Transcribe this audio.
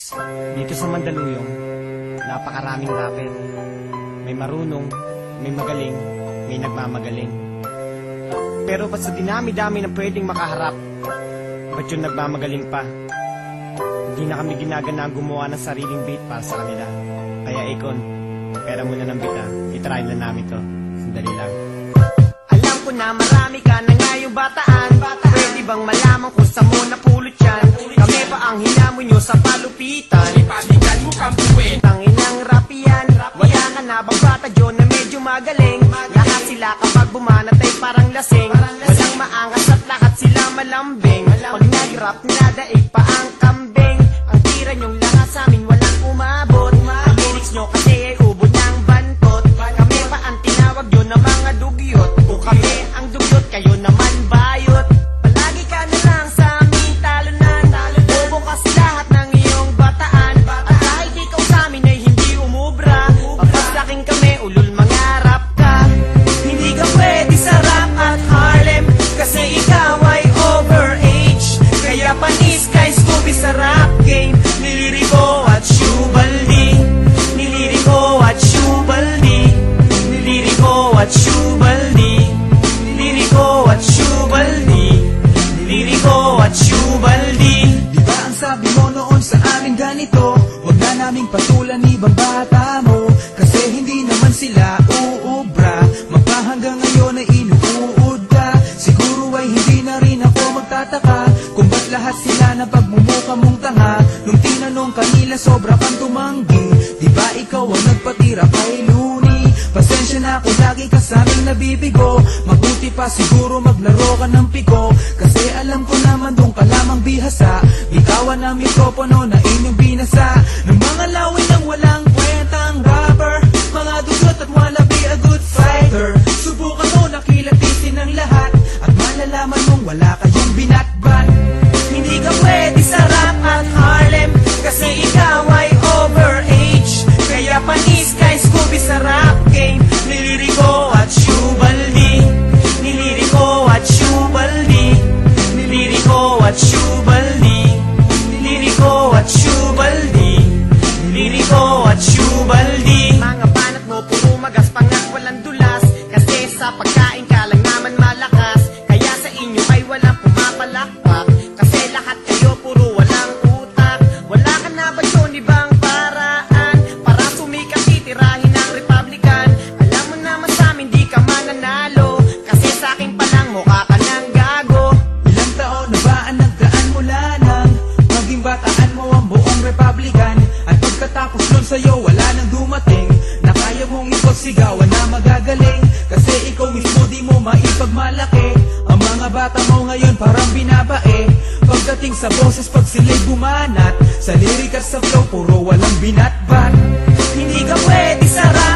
Dito sa Mandaluyong, napakaraming rapper. May marunong, may magaling, may nagmamagaling. Pero ba't sa dinami-dami na pwedeng makaharap, ba't yung nagmamagaling pa? Hindi na kami ginagana gumawa ng sariling beat para sa kanila. Kaya Akon, pera muna ng beat ha. I-try na namin to. Sandali lang. Alam ko na marami ka na ngayong bataan. Pwede bang malaman kung saan mo napulot yan? Kami pa ang hinamon nyo sa palupitan. Ipalikan mo kang puwet. Tanginang rap yan. Wala ka na bang bata John na medyo magaling? Lahat sila kapag bumanat ay parang lasing. Walang maangas at lahat sila malambing. Pag nag-rap nadaig pa ang kambing. Ang tira nyong lahat sa amin walang umabot. Ang lyrics nyo kasi ay ubod ng bantot. Kami pa ang tinawag nyo na mga dugyot. Kung kami ang dugyot, kayo naman bayot. Palagi ka na lang sa amin talunan. Bobo kasi lahat ng iyong bataan. At kahit ikaw sa amin ay hindi umubra. Papasakin kami, ulul mangarap ka. Hindi ka pwede sa rap at Harlem, kasi ikaw ay overage. Kaya panis kay Scooby sa rap game. Niliriko at Shubaldi. Niliriko at Shubaldi. Niliriko at Shubaldi. Niliriko at Shubaldi. Niliriko at Shubaldi. Diba ang sabi mo noon sa amin ganito? Huwag na naming patulan ibang bata mo, kasi hindi naman sila uubra. Magpahanggang ngayon ay inuud ka. Siguro ay hindi na rin ako magtataka kung ba't lahat sila na pagmumuka mong tanga. Nung tinanong kanila sobra kang tumanggi. Diba ikaw ang nagpatira kay Looney? Pasensya na kung lagi ka sa aming nabibigo. Mabuti pa siguro maglaro ka ng piko, kasi alam ko naman doon ka lamang bihasa. Bitawan ang mikropono na inyong binasa ng mga lawin ng walang kwentang rapper. Mga dugot at wanna be a good fighter. Subukan mo nakilatisin ang lahat at malalaman mong wala kayong binatbat. Hindi ka pwede sa rap at Harlem, kasi ikaw ay overage. Kaya panis kay Scooby sa rap game. Niliriko at Shubaldi. Niliriko at Shubaldi. Niliriko at Shubaldi. Niliriko at Shubaldi. Niliriko at Shubaldi. Mga banat mo puro magaspang at walang dulas, kasi sa pagkain ka lang naman malakas. Kaya sa inyo ay walang pumapalakpak, kasi lahat kayo puro walang utak. Wala ka na ba yun ibang paraan para sumikat titirahin ng Republican? Alam mo naman sa amin di ka mananalo, kasi sa akin pa lang mukha ka ng gago. Ilang taon na ba ang nagdaan mula nang maging bataan mo ang buong Republican? At pagkatapos nun sa'yo wala nang dumating na kaya mong ipagsigawan na magagaling, kasi ikaw mismo di mo maipagmalaki. Ang mga bata mo ngayon parang binabae. Pagdating sa boses pag sila'y bumanat, sa lyric at sa flow puro walang binatbat. Hindi ka pwede sa rap